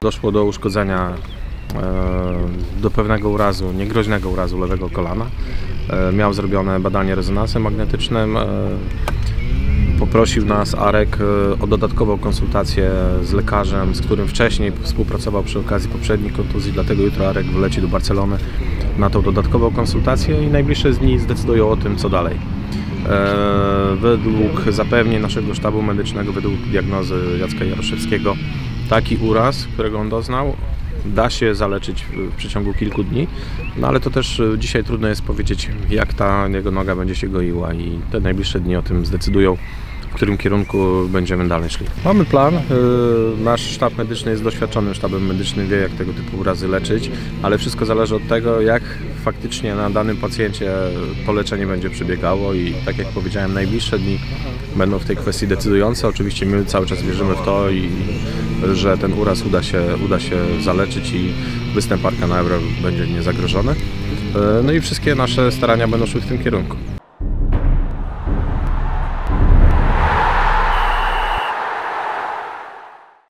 Doszło do uszkodzenia, do pewnego urazu, niegroźnego urazu lewego kolana. Miał zrobione badanie rezonansem magnetycznym. Poprosił nas Arek o dodatkową konsultację z lekarzem, z którym wcześniej współpracował przy okazji poprzednich kontuzji, dlatego jutro Arek wyleci do Barcelony na tą dodatkową konsultację i najbliższe dni zdecydują o tym, co dalej. Według zapewnień naszego sztabu medycznego, według diagnozy Jacka Jaroszewskiego, taki uraz, którego on doznał, da się zaleczyć w przeciągu kilku dni, no ale to też dzisiaj trudno jest powiedzieć, jak ta jego noga będzie się goiła i te najbliższe dni o tym zdecydują, w którym kierunku będziemy dalej szli. Mamy plan, nasz sztab medyczny jest doświadczonym sztabem medycznym, wie jak tego typu urazy leczyć, ale wszystko zależy od tego, jak faktycznie na danym pacjencie to leczenie będzie przebiegało i tak jak powiedziałem, najbliższe dni będą w tej kwestii decydujące. Oczywiście my cały czas wierzymy w to, że ten uraz uda się zaleczyć i występ Arka na Ebro będzie niezagrożony. No i wszystkie nasze starania będą szły w tym kierunku.